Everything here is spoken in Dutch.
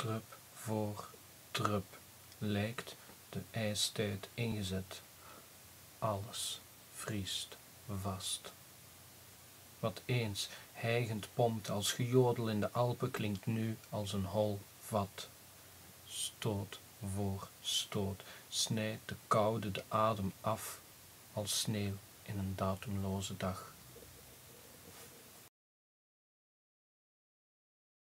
drup voor drup lijkt de ijstijd ingezet. Alles vriest vast. Wat eens hijgend pompt als gejodel in de Alpen klinkt nu als een hol vat. Stoot voor stoot snijdt de koude de adem af als sneeuw in een datumloze dag.